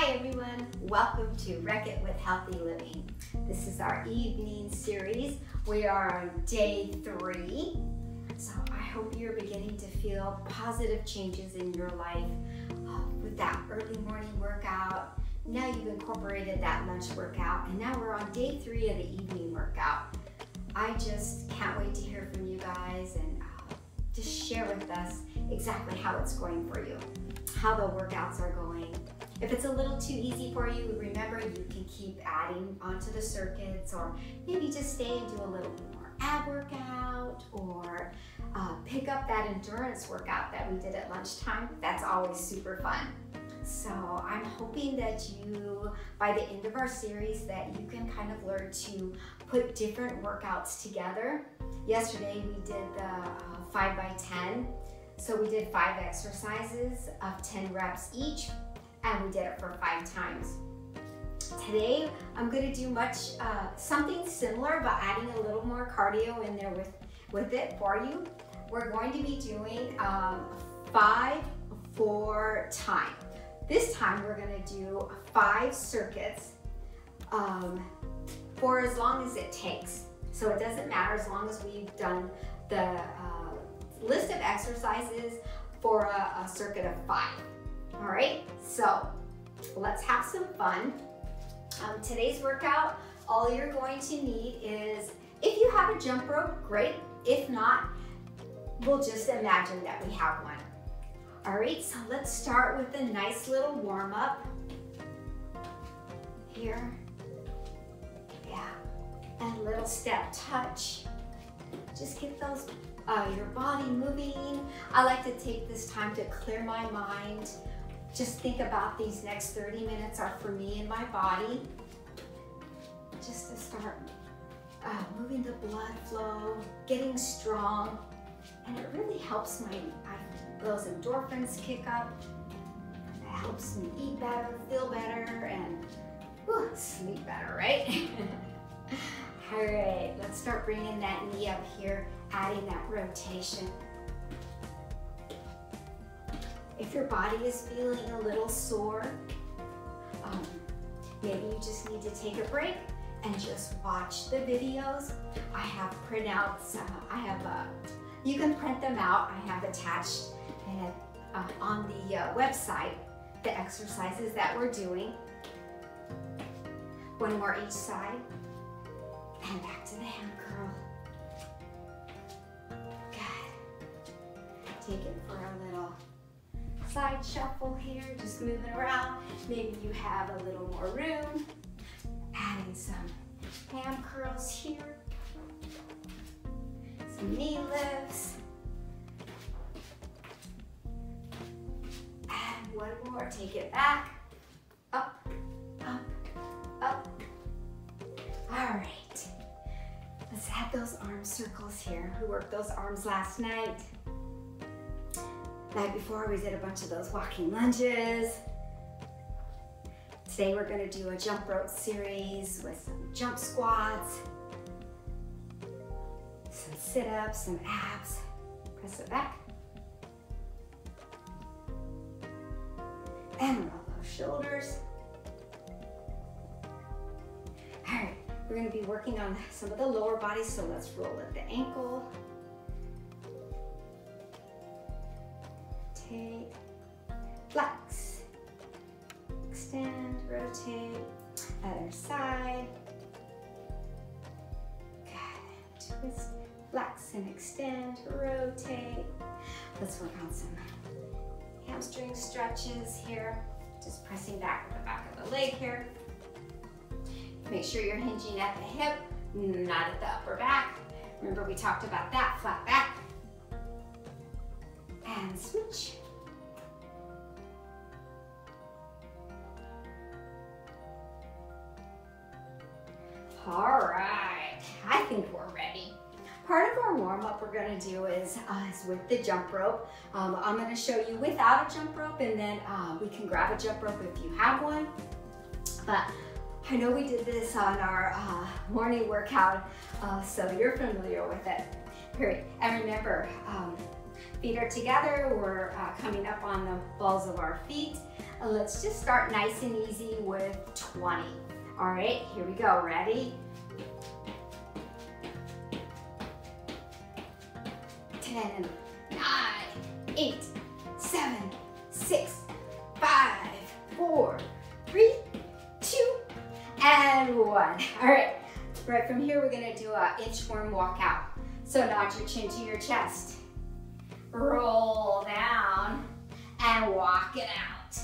Hi everyone, welcome to Wreck It with Healthy Living. This is our evening series. We are on day 3. So I hope you're beginning to feel positive changes in your life with that early morning workout. Now you've incorporated that lunch workout, and now we're on day 3 of the evening workout. I just can't wait to hear from you guys and just share with us exactly how it's going for you, how the workouts are going. If it's a little too easy for you, remember you can keep adding onto the circuits, or maybe just stay and do a little bit more ab workout, or pick up that endurance workout that we did at lunchtime. That's always super fun. So I'm hoping that you, by the end of our series, that you can kind of learn to put different workouts together. Yesterday we did the 5 by 10. So we did 5 exercises of 10 reps each, and we did it for 5 times. Today, I'm gonna do something similar, but adding a little more cardio in there with it for you. We're going to be doing 5 for time. This time, we're gonna do 5 circuits for as long as it takes. So it doesn't matter as long as we've done the list of exercises for a circuit of 5. All right, so let's have some fun. Today's workout, all you're going to need is, if you have a jump rope, great. If not, we'll just imagine that we have one. All right, so let's start with a nice little warm up here. Yeah, and a little step touch. Just get those your body moving. I like to take this time to clear my mind. Just think about these next 30 minutes are for me and my body. Just to start moving the blood flow, getting strong. And it really helps those endorphins kick up. It helps me eat better, feel better, and sleep better, right? All right, let's start bringing that knee up here, adding that rotation. If your body is feeling a little sore, maybe you just need to take a break and just watch the videos. I have printouts, you can print them out. I have attached on the website the exercises that we're doing. One more each side. And back to the hand curl. Good. Take it for a little side shuffle here, just moving around. Maybe you have a little more room. Adding some hand curls here. Some knee lifts. And one more, take it back. Up, up, up. All right. Let's add those arm circles here. We worked those arms last night. Night before, we did a bunch of those walking lunges. Today, we're gonna do a jump rope series with some jump squats, some sit-ups, some abs. Press it back. And roll those shoulders. All right. We're going to be working on some of the lower body, so let's roll at the ankle. Take, flex, extend, rotate, other side. Good. Twist, flex and extend, rotate. Let's work on some hamstring stretches here. Just pressing back with the back of the leg here. Make sure you're hinging at the hip, not at the upper back. Remember, we talked about that, flat back. And switch. All right, I think we're ready. Part of our warm-up we're gonna do is with the jump rope. I'm gonna show you without a jump rope, and then we can grab a jump rope if you have one. But I know we did this on our morning workout, so you're familiar with it. Great. And remember, feet are together. We're coming up on the balls of our feet. And let's just start nice and easy with 20. All right, here we go, ready? 10, 9, 8, 7, 6, 5, 4, 3, 2, and 1. All right, right from here, we're gonna do an inchworm walkout. So nod your chin to your chest. Roll down and walk it out.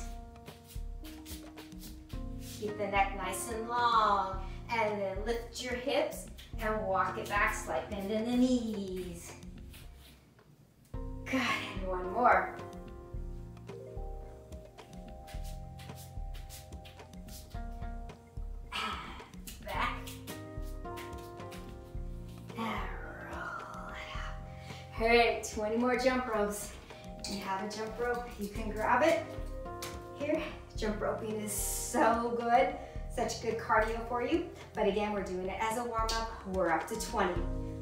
Keep the neck nice and long, and then lift your hips and walk it back, slight bend in the knees. Good, and one more. Back. And roll it out. All right, 20 more jump ropes. You have a jump rope, you can grab it. Here, jump roping is so good. Such good cardio for you. But again, we're doing it as a warm-up. We're up to 20.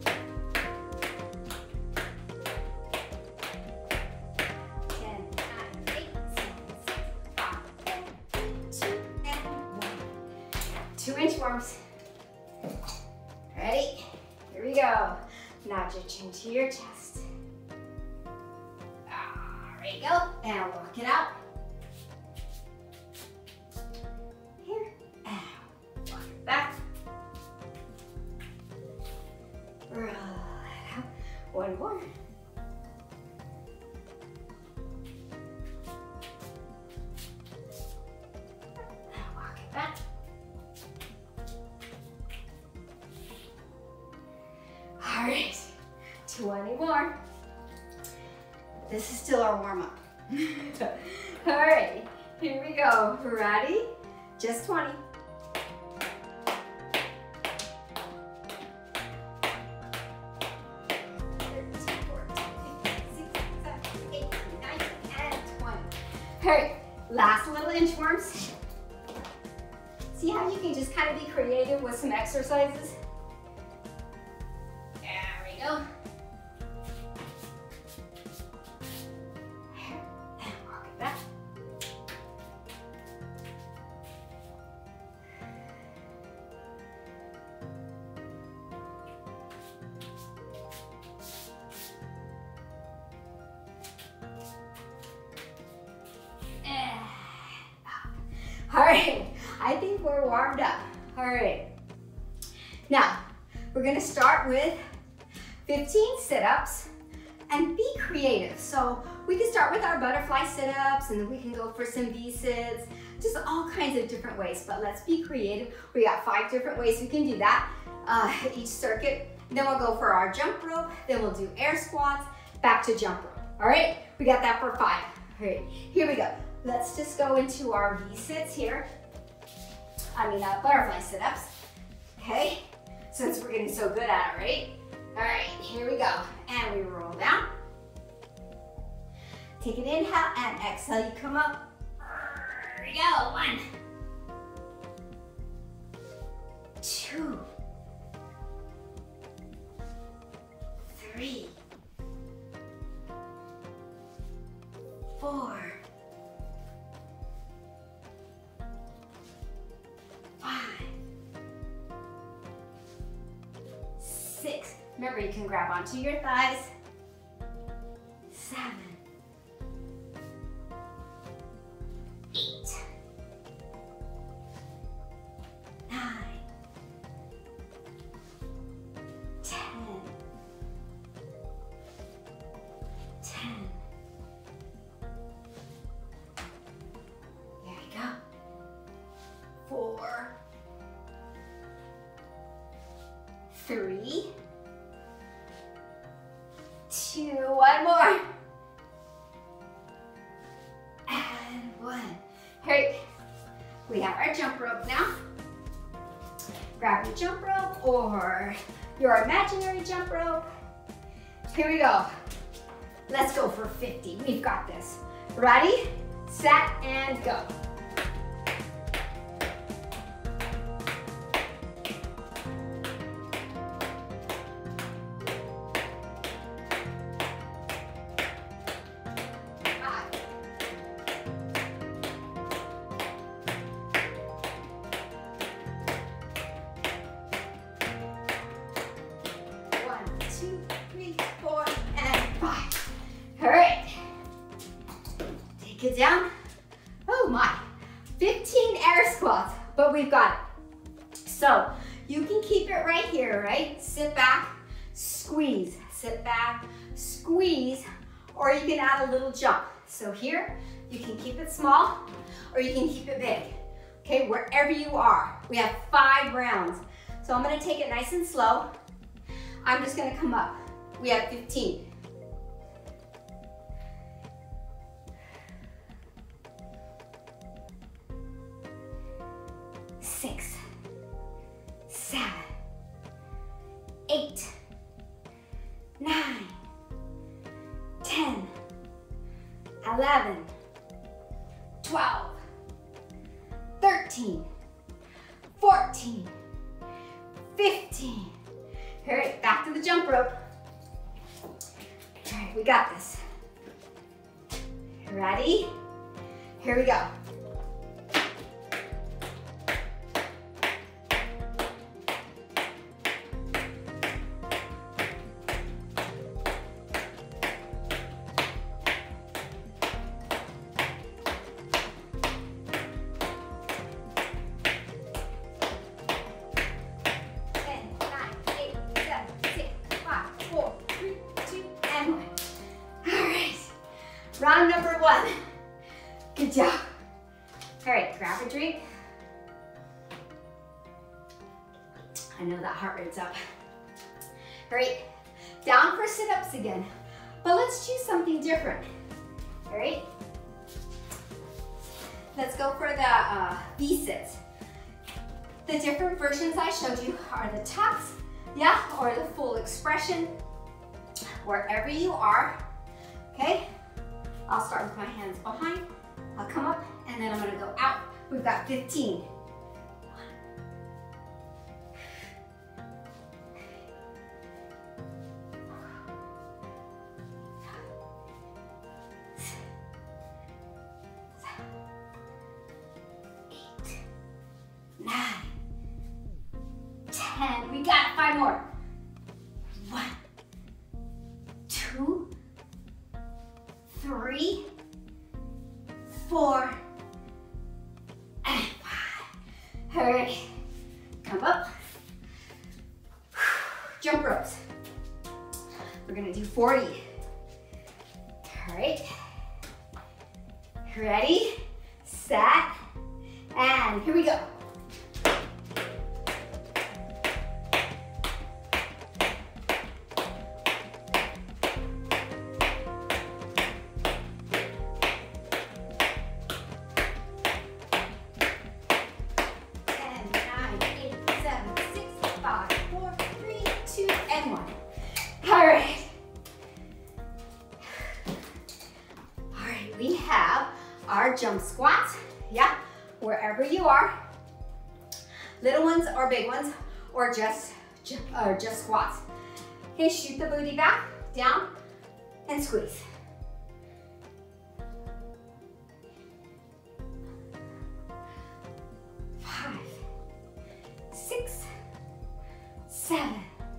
2 inchworms. Ready? Here we go. Nod your chin to your chest. There you go. And walk it out. Here. And walk it back. Roll it out. One more. And walk it back. All right, 20 more. This is still our warm-up. All right, here we go. Ready? Just 20. 13, 14, 15, 16, 17, 18, 19, and 20. All right, last little inchworms. See how you can just kind of be creative with some exercises? Go. And walk it back. And up. All right, I think we're warmed up. All right. Now, we're gonna start with 15 sit-ups and be creative. So we can start with our butterfly sit-ups and then we can go for some V-sits, just all kinds of different ways, but let's be creative. We got 5 different ways we can do that, each circuit. Then we'll go for our jump rope, then we'll do air squats, back to jump rope. All right, we got that for 5. All right, here we go. Let's just go into our V-sits here. Butterfly sit-ups, okay? Since we're getting so good at it, right? All right, here we go. And we roll down. Take an inhale and exhale, you come up. Here we go. 1, 2, 3, 4, 5, 6. Remember, you can grab onto your thighs. 7, 8, 9, 10, 10. There you go. 4, 3, 2, one more. And 1. All right, we have our jump rope now. Grab your jump rope or your imaginary jump rope. Here we go. Let's go for 50. We've got this. Ready, set, and go. Kick it down. Oh my, 15 air squats, but we've got it. So you can keep it right here, right? Sit back, squeeze, sit back, squeeze, or you can add a little jump. So here, you can keep it small, or you can keep it big. Okay, wherever you are. We have 5 rounds. So I'm gonna take it nice and slow. I'm just gonna come up. We have 15. 6, 7, 8, 9, 10, 11, 12, 13, 14, 15. All right, back to the jump rope. All right, we got this. Ready? Here we go. Round number 1. Good job. All right, grab a drink. I know that heart rate's up. All right, down for sit-ups again. But let's choose something different. All right? Let's go for the V-sits. The different versions I showed you are the tucks, yeah, or the full expression. Wherever you are, okay? I'll start with my hands behind. I'll come up, and then I'm gonna go out. We've got 15. 10. We got it. 5 more. 1, 2, 3, 4, and 5. All right. Come up. Jump ropes. We're gonna do 40. All right. Ready, set, and here we go. Jump squats, yeah, wherever you are, little ones or big ones, or just squats. Okay, shoot the booty back, down, and squeeze. Five, 6, 7,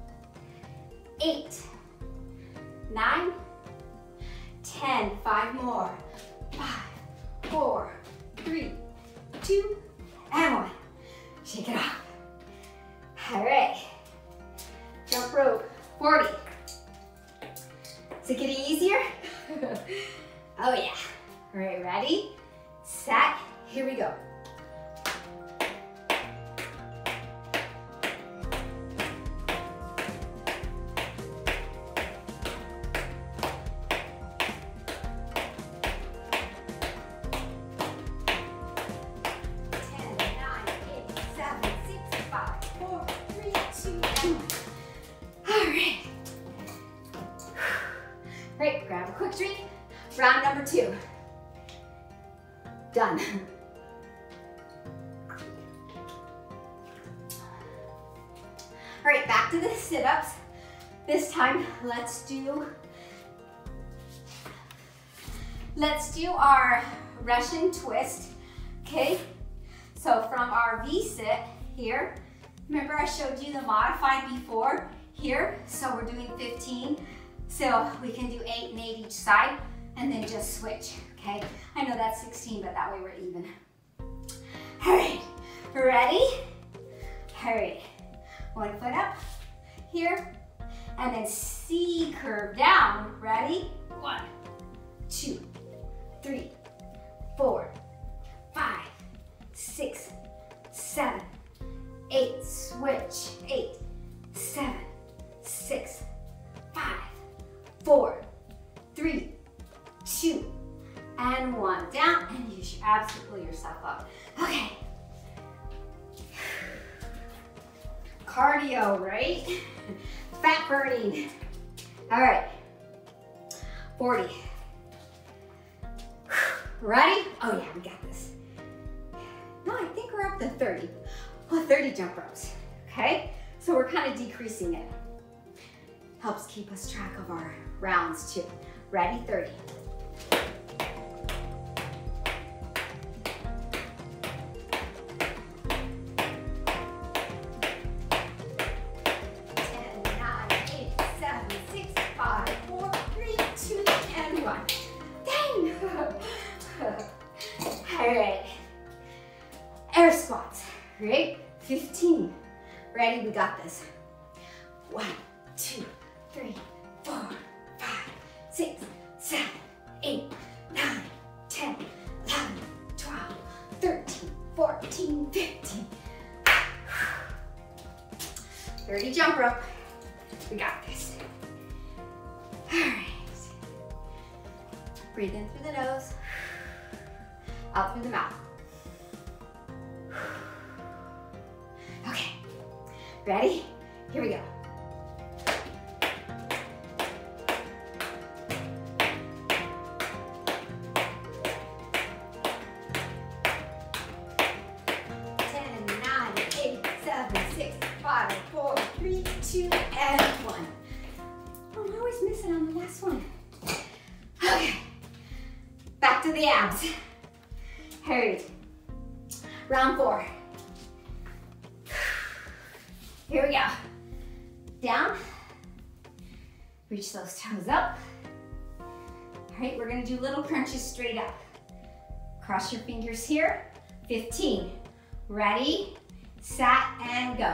8, 9, 10. 5 more. 5, 4, 3, 2, and 1. Shake it off. All right. Jump rope, 40. Is it getting easier? Oh yeah. All right, ready, set, here we go. Great, grab a quick drink. Round number 2. Done. All right, back to the sit-ups. This time, let's do our Russian twist, okay? So from our V-sit here, remember I showed you the modified before here, so we're doing 15. So we can do 8 and 8 each side, and then just switch, okay? I know that's 16, but that way we're even. All right, ready? All right, one foot up here, and then C curve down. Ready? 1, 2, 3, 4, 5, 6, 7, 8. Switch. 8, 7, 6, 5, 4, 3, 2, and 1. Down, and use your abs to pull yourself up. Okay. Cardio, right? Fat burning. All right. 40. Ready? Oh yeah, we got this. No, I think we're up to 30. Well, 30 jump ropes, okay? So we're kind of decreasing it. Helps keep us track of our rounds too. Ready? 30. 1. Dang! All right. Air squats, right? 15. Ready? We got this. 1, 2, 3, 4, 5, 6, 7, 8, 9, 10, 11, 12, 13, 14, 15. 30 jump rope. We got this. All right. Breathe in through the nose, out through the mouth. Okay, ready? Here we go. To the abs. All right. Round 4. Here we go. Down. Reach those toes up. All right, we're gonna do little crunches straight up. Cross your fingers here. 15. Ready, set, and go.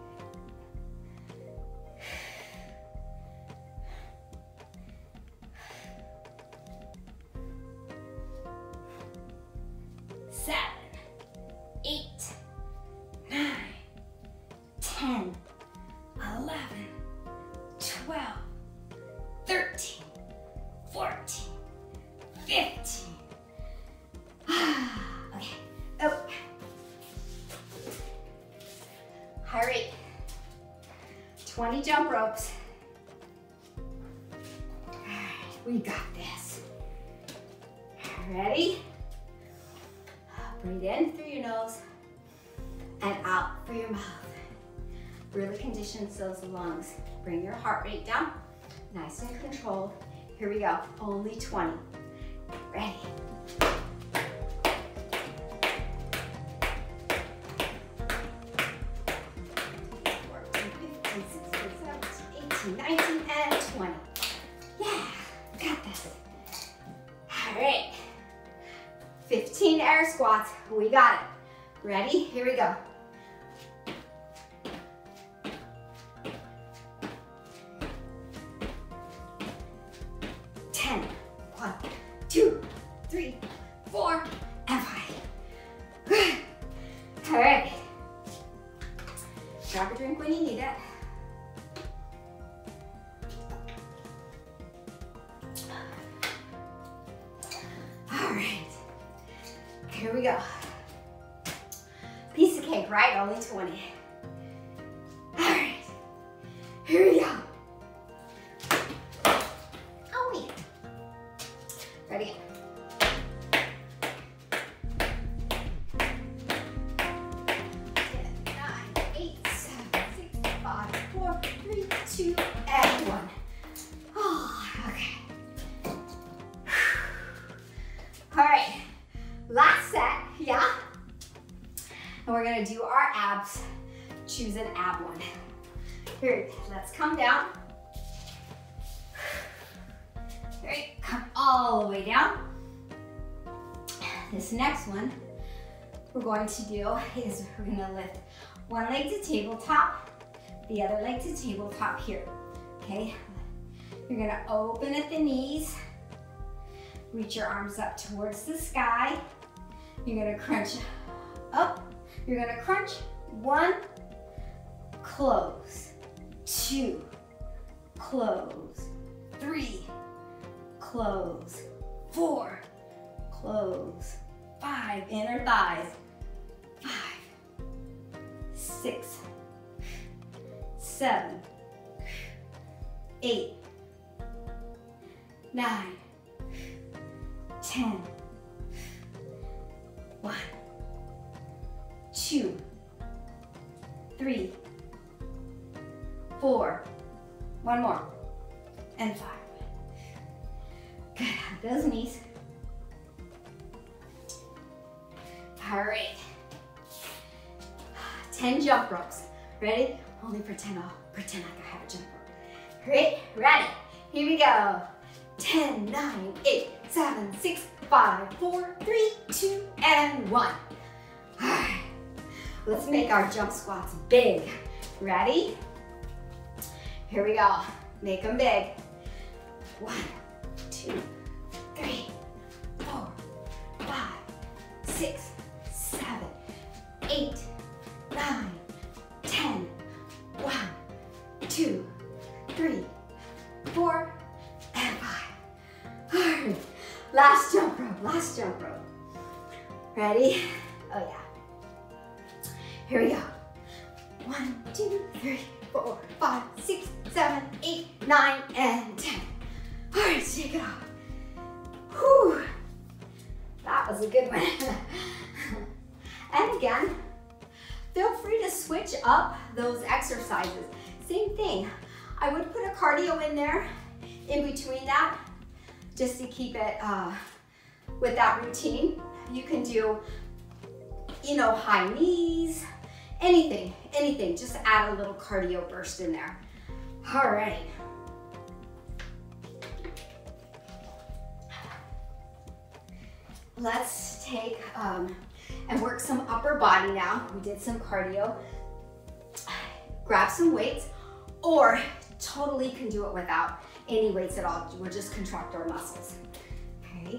All right, 20 jump ropes. All right, we got this. Ready? Breathe in through your nose and out through your mouth. Really conditions those lungs. Bring your heart rate down, nice and controlled. Here we go, only 20. Ready? 19 and 20. Yeah, got this. All right. 15 air squats. We got it. Ready? Here we go. One, 2, 3, 4, and 5. All right. Grab a drink when you need it. Here we go. Piece of cake, right? Only 20. All right. Here we go. Oh, wait. Ready? 10, 9, 8, 7, 6, 5, 4, 3, 2, and 1. Oh, okay. All right. Last set, yeah? And we're gonna do our abs. Choose an ab one. Here, let's come down. All right, come all the way down. This next one we're going to do is we're gonna lift one leg to tabletop, the other leg to tabletop here, okay? You're gonna open at the knees, reach your arms up towards the sky. You're gonna crunch up. You're gonna crunch. 1, close. 2, close. 3, close. 4, close. 5, inner thighs. 5, 6, 7, 8, 9, 10. 1, 2, 3, 4. One more. And 5. Good. Those knees. All right. 10 jump ropes. Ready? Only pretend like I have a jump rope. Great. Ready? Here we go. 10, 9, 8, 7, 6, 5, 4, 3, 2, and 1. All right. Let's make our jump squats big. Ready? Here we go. Make them big. 1, 2, 3, 4, 5, 6, 7, 8, 9, 10. 1, 2, 3, 4, and 5. All right. Last jump rope, last jump rope. Ready? Oh yeah. Here we go. 1, 2, 3, 4, 5, 6, 7, 8, 9, and 10. All right, shake it off. Whew. That was a good one. And again, feel free to switch up those exercises. Same thing. I would put a cardio in there, in between that, just to keep it with that routine. You can do, you know, high knees, anything, just add a little cardio burst in there. All right. Let's take and work some upper body now. We did some cardio. Grab some weights, or totally can do it without any weights at all. We'll just contract our muscles. Okay.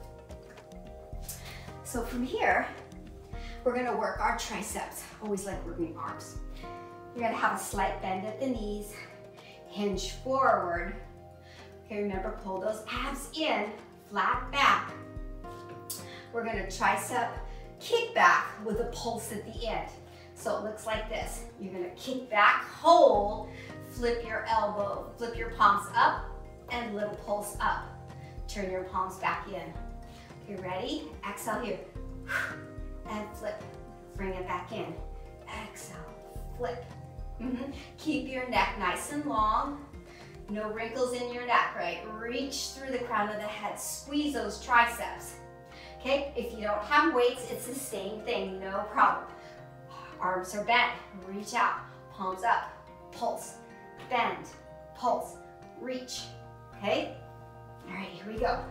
So from here, we're gonna work our triceps. Always like working arms. You're gonna have a slight bend at the knees, hinge forward. Okay, remember, pull those abs in, flat back. We're gonna tricep kick back with a pulse at the end. So it looks like this. You're gonna kick back, hold, flip your elbow, flip your palms up, and little pulse up. Turn your palms back in. Okay, ready? Exhale here. And flip. Bring it back in. Exhale, flip. Keep your neck nice and long. No wrinkles in your neck, right? Reach through the crown of the head. Squeeze those triceps. Okay, if you don't have weights, it's the same thing, no problem. Arms are bent, reach out, palms up, pulse, bend, pulse, reach, okay? All right, here we go.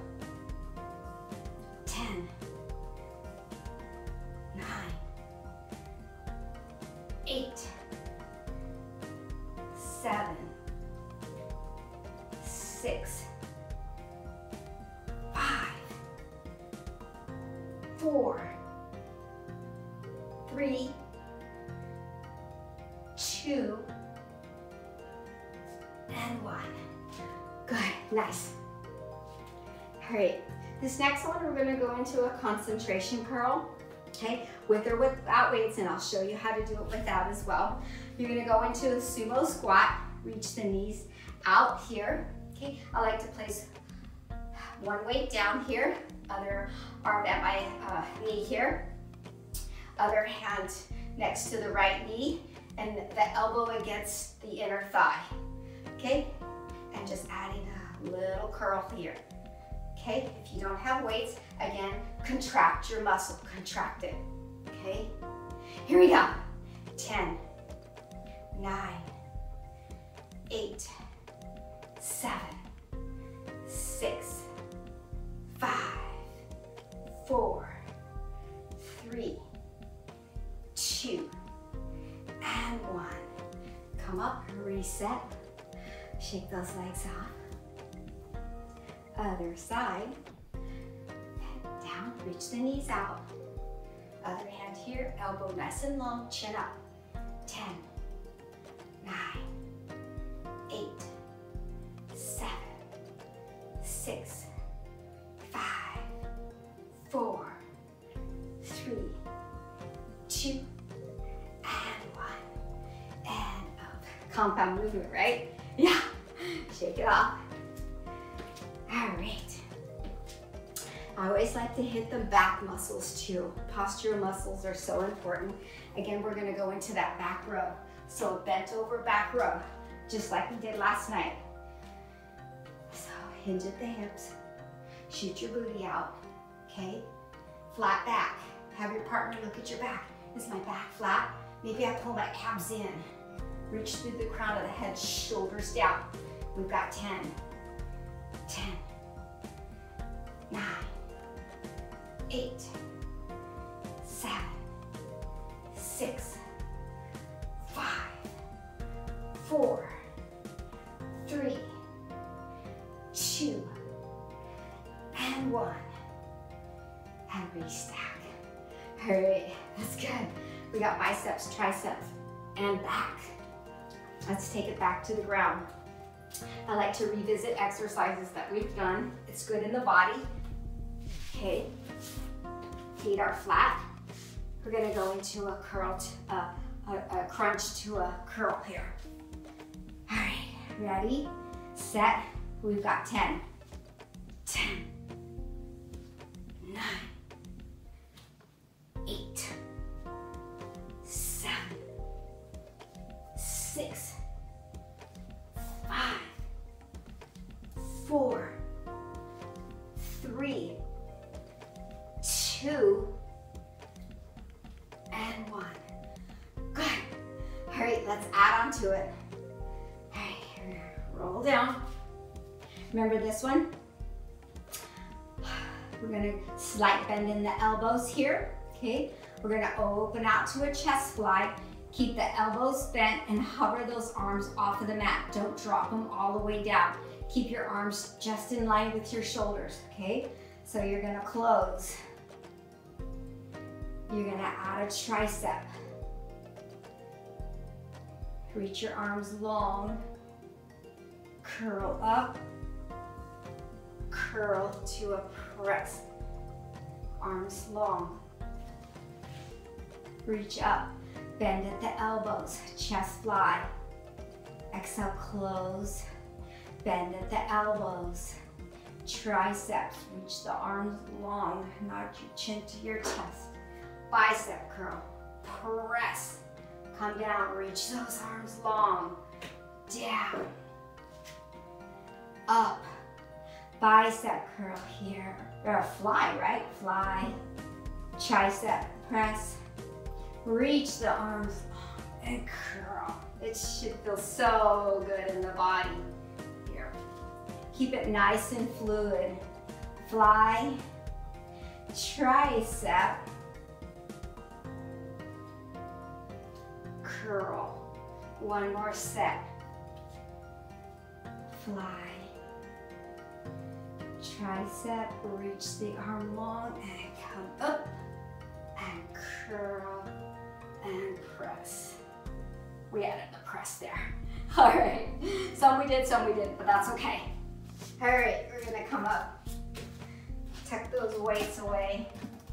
10, 9, 8, 7, 6, 5, 4, 3, 2, and 1. Good, nice. All right, this next one, we're gonna go into a concentration curl, okay? With or without weights, and I'll show you how to do it without as well. You're gonna go into a sumo squat, reach the knees out here, okay? I like to place one weight down here, other arm at my knee here, other hand next to the right knee, and the elbow against the inner thigh, okay? And just adding a little curl here, okay? If you don't have weights, again, contract your muscle, contract it, okay? Here we go. 10, 9, 8, 7, 6, 5, 4, reset. Shake those legs off. Other side. Head down, reach the knees out. Other hand here, elbow nice and long, chin up. 10, 9, 8, 7, 6, 5, 4, 3, 2, and 1. And up. Compound movement, right? Yeah. Shake it off. All right. I always like to hit the back muscles too. Posture muscles are so important. Again, we're gonna go into that back row. So bent over back row, just like we did last night. So hinge at the hips, shoot your booty out, okay? Flat back. Have your partner look at your back. Is my back flat? Maybe I pull my abs in. Reach through the crown of the head, shoulders down. We've got 10, 10, 9, 8, 7, 6, 5, 4, 3, 2, and 1. And restack. All right, that's good. We got biceps, triceps, and back. Let's take it back to the ground. I like to revisit exercises that we've done. It's good in the body. Okay, feet are flat. We're gonna go into a curl, a crunch to a curl here. All right, ready, set. We've got 10, 10, 9, 8, 7, 6, 5, 4, 3, 2, and 1. Good. All right, let's add on to it. All right, roll down. Remember this one? We're gonna slight bend in the elbows here, okay? We're gonna open out to a chest fly. Keep the elbows bent and hover those arms off of the mat. Don't drop them all the way down. Keep your arms just in line with your shoulders, okay? So you're gonna close. You're gonna add a tricep. Reach your arms long. Curl up. Curl to a press. Arms long. Reach up. Bend at the elbows. Chest fly. Exhale, close. Bend at the elbows. Triceps. Reach the arms long. Nod your chin to your chest. Bicep curl. Press. Come down. Reach those arms long. Down. Up. Bicep curl here. Or fly, right? Fly. Tricep press. Reach the arms long and curl. It should feel so good in the body. Here. Keep it nice and fluid. Fly. Tricep. Curl. One more set. Fly. Tricep, reach the arm long and come up and curl and press. We added the press there. All right, some we did, some we didn't, but that's okay. All right, we're gonna come up, tuck those weights away.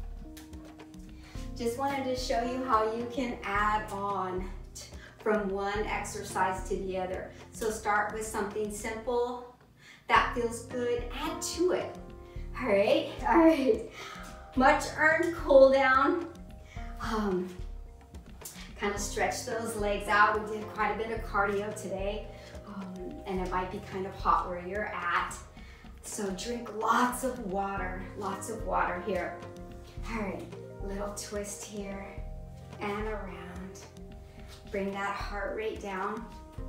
Just wanted to show you how you can add on from one exercise to the other. So start with something simple that feels good, add to it. All right. Much earned cool down. Kind of stretch those legs out. We did quite a bit of cardio today, and it might be kind of hot where you're at. So drink lots of water here. All right, little twist here and around. Bring that heart rate down.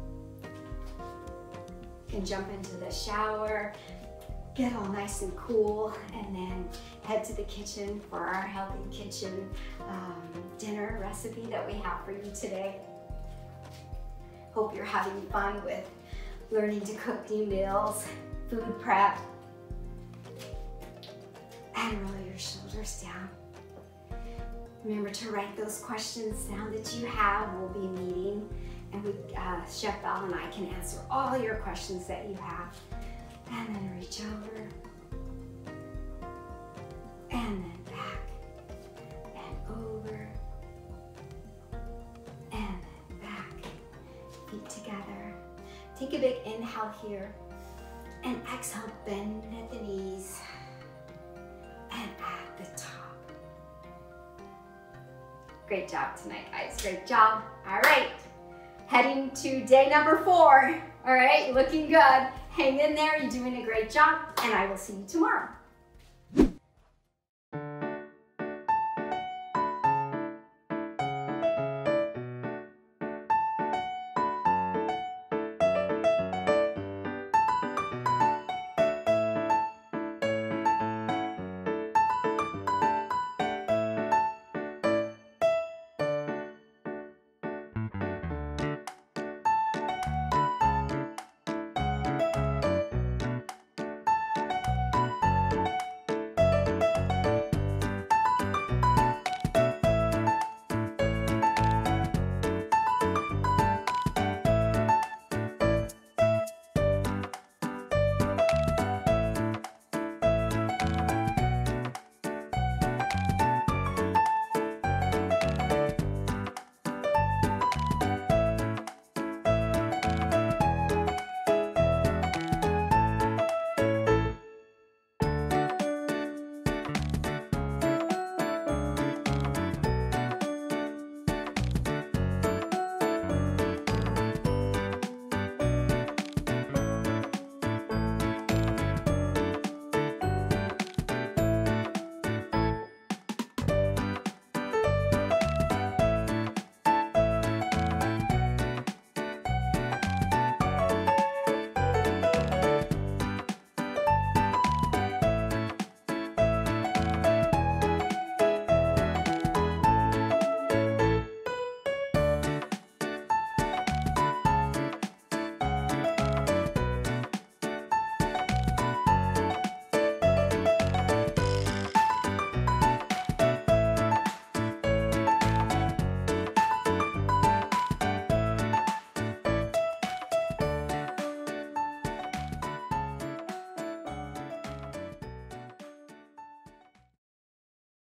You can jump into the shower, get all nice and cool, and then head to the kitchen for our healthy kitchen dinner recipe that we have for you today. Hope you're having fun with learning to cook new meals, food prep. And roll your shoulders down. Remember to write those questions down that you have. We'll be meeting, and Chef Val and I can answer all your questions that you have. And then reach over, and then back, and over, and then back. Feet together. Take a big inhale here, and exhale, bend at the knees, and at the top. Great job tonight, guys. Great job. All right. Heading to day number 4. All right, looking good. Hang in there. You're doing a great job, and I will see you tomorrow.